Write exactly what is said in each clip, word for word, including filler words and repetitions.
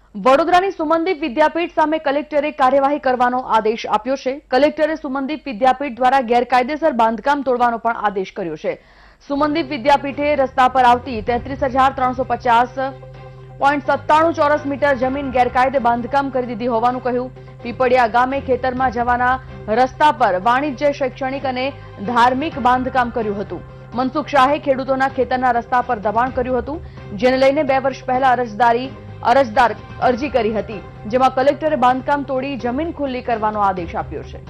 વડોદરાની સુમનદીપ વિદ્યાપીઠ સામે કલેક્ટરે કાર્યવાહી કરવાનો આદેશ આપ્યો છે। કલેક્ટરે સુમનદીપ વિદ્યાપીઠ દ્વારા ગેરકાયદેસર બાંધકામ તોડવાનો પણ આદેશ કર્યો છે। સુમનદીપ વિદ્યાપીઠે રસ્તા પર આવતી તેત્રીસ હજાર ત્રણસો પચાસ પોઈન્ટ સત્તાણું ચોરસ મીટર જમીન ગેરકાયદે બાંધકામ કરી દીધી હોવાનું કહ્યું। પીપળિયા ગામે ખેતરમાં જવાના રસ્તા પર વાણિજ્ય, શૈક્ષણિક અને ધાર્મિક બાંધકામ કર્યું હતું। મનસુખ શાહે ખેડૂતોના ખેતરના રસ્તા પર દબાણ કર્યું હતું, જેને લઈને બે વર્ષ પહેલા અરજદારી અરજદાર અરજી કરી હતી, જેમાં કલેક્ટરે બાંધકામ તોડી જમીન ખુલ્લી કરવાનો આદેશ આપ્યો છે।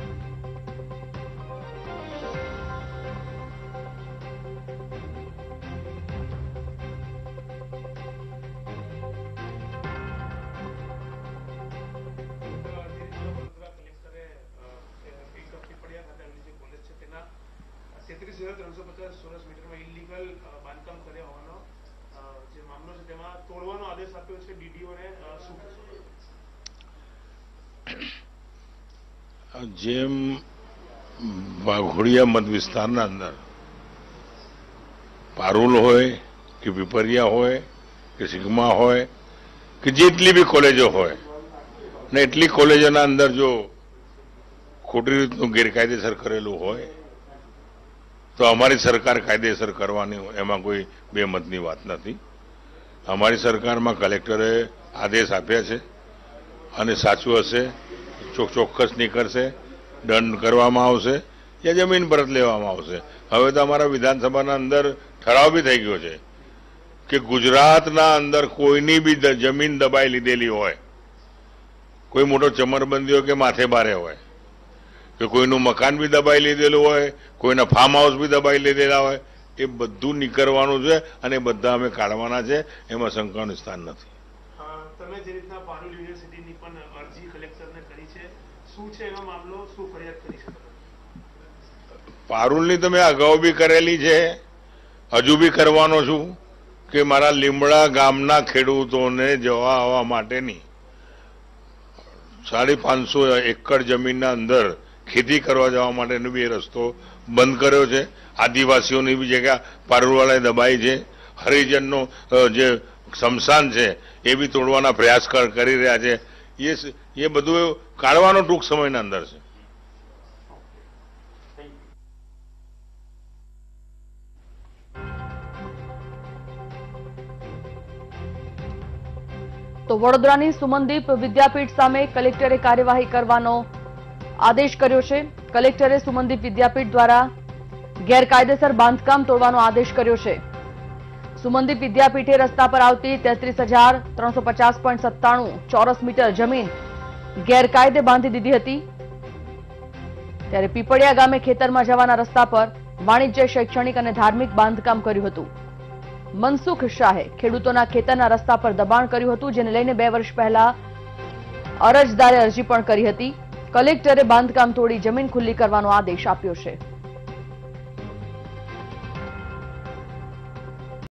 તેત્રીસ હજાર ત્રણસો પચાસ ચોરસ મીટરમાં ઇલીગલ બાંધકામ કર્યા હોવાનો જે મામલો છે તેમાં તોડવાનો આદેશ આપ્યો છે ડીડીઓને શું કહેશો? જેમ વાઘોડિયા મત વિસ્તારના અંદર પારુલ હોય કે પીપરિયા હોય કે સિગ્મા હોય કે જેટલી બી કોલેજો હોય ને એટલી કોલેજોના અંદર જો ખોટી રીતનું ગેરકાયદેસર કરેલું હોય તો અમારી સરકાર કાયદેસર કરવાની એમાં કોઈ બે મતની વાત નથી। અમારી સરકારમાં કલેક્ટરે આદેશ આપ્યા છે અને સાચું હશે ચોક્કસ નીકળશે, દંડ કરવામાં આવશે या જમીન પરત લેવામાં આવશે। હવે તો અમારા વિધાનસભાના અંદર ઠરાવ બી થઈ ગયો છે કે ગુજરાતના અંદર કોઈની બી જમીન દબાઈ લીધેલી હોય, કોઈ મોટો ચમરબંધી હોય કે માથે બારે હોય કે કોઈનું મકાન બી દબાઈ લીધેલું હોય, કોઈના ફાર્મ હાઉસ બી દબાઈ લીધેલા હોય, એ બધું નીકળવાનું છે અને બધા અમે કાઢવાના છે, એમાં શંકાનું સ્થાન નથી। તમે જે રીતના પારુલ યુનિવર્સિટીની પણ અરજી કલેક્ટરને કરી છે, શું છે એનો મામલો, શું ફરિયાદ કરી છે? પારુલની તો મેં અગાઉ બી કરેલી છે, હજુ બી કરવાનો છું કે મારા લીમડા ગામના ખેડૂતોને જવા આવવા માટેની સાડી પાંચસો એકર જમીનના અંદર ખેતી કરવા જવા માટેનો બી રસ્તો બંધ કર્યો છે। આદિવાસીઓની બી જગ્યા પારુલવાળાએ દબાઈ છે। હરિજનનો જે સ્મશાન છે એ બી તોડવાના પ્રયાસ કરી રહ્યા છે। એ એ બધું કાઢવાનો ટૂંક સમયના અંદર છે। તો વડોદરાની સુમનદીપ વિદ્યાપીઠ સામે કલેક્ટરે કાર્યવાહી કરવાનો આદેશ કર્યો છે। કલેક્ટરે સુમનદીપ વિદ્યાપીઠ દ્વારા ગેરકાયદેસર બાંધકામ તોડવાનો આદેશ કર્યો છે। સુમનદીપ વિદ્યાપીઠે રસ્તા પર આવતી તેત્રીસ હજાર ત્રણસો પચાસ પોઈન્ટ સત્તાણું ચોરસ મીટર જમીન ગેરકાયદે બાંધી દીધી હતી, ત્યારે પીપળિયા ગામે ખેતરમાં જવાના રસ્તા પર વાણિજ્ય, શૈક્ષણિક અને ધાર્મિક બાંધકામ કર્યું હતું। મનસુખ શાહે ખેડૂતોના ખેતરના રસ્તા પર દબાણ કર્યું હતું, જેને લઈને બે વર્ષ પહેલા અરજદારે અરજી પણ કરી હતી। કલેક્ટરે બાંધકામ તોડી જમીન ખુલ્લી કરવાનો આદેશ આપ્યો છે।